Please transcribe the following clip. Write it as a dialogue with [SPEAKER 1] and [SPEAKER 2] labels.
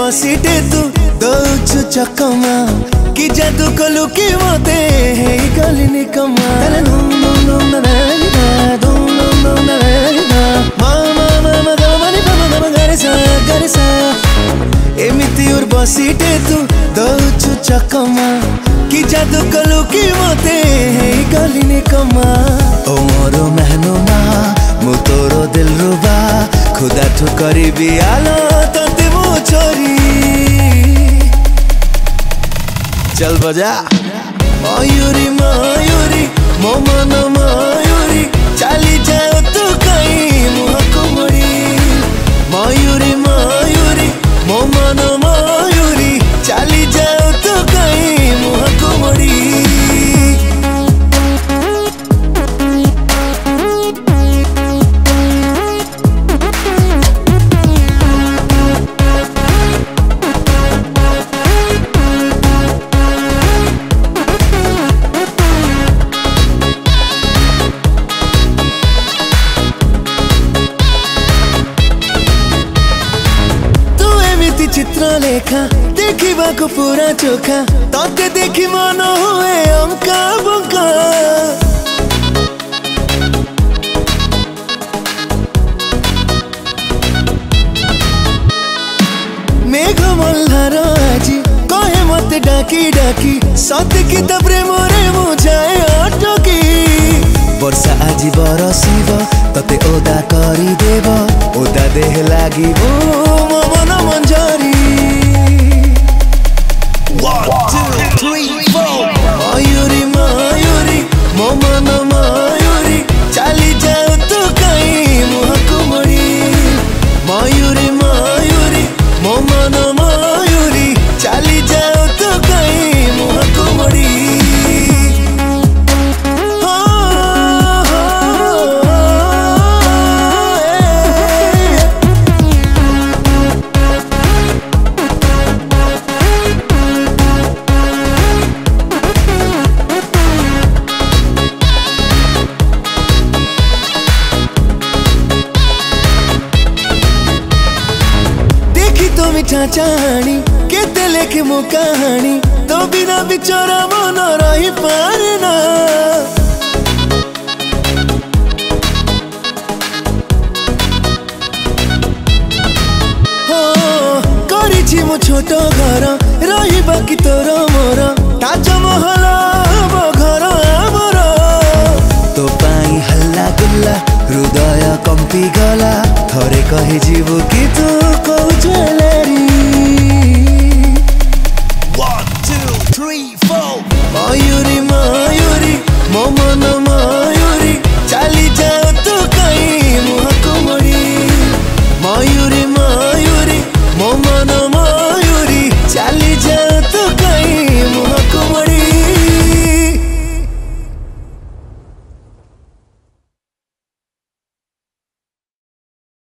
[SPEAKER 1] बसीटे तू दौचु चकमा कि जादू कलु कि मते हे गली निकमा एमिति और बसीटे तू दौचु चकमा कि जादू कलु कि मते हे गली निकमा ओ मोरो महनो मा मु तोरो दिल रुबा खुदा ठुकरी बियालो तते मु छोरी चल बजा मयूरी मयूरी मो मन मयूरी चली जाओ तू कहीं मुँह को मुड़ी मयूरी मयूरी मो मन मयूरी चली जाओ तू कहीं मुँह को मुड़ी चित्रलेखा देखा को पूरा चोखा तोते देखी मन हुए अंका बंका मेघ मल्हार आज कहे मते डाकी डाकी सत की तो प्रेम रे मुझाए अटकी वर्षा आज बरसिब तते ओदा करी देव ओदा देह लागी मो मन मंजरी 1 2 3 4 मयूरी मयूरी मो मन मयूरी चली जाओ तू कहीं मुँह को मुड़ी मयूरी मयूरी मो मन मयूरी चली जाओ तू कहीं मुँह को मुड़ी मिठा चाहनी केते लेखे मो कहानी तो बिना बिचरा मन रही पारे ना हो करिछि मो छोट घर रही बाकी तोर मोर ताजमहल घर आमर तो पाई हल्ला गुल्ला हृदय कंपी गला थरे कहि जीवु कि तू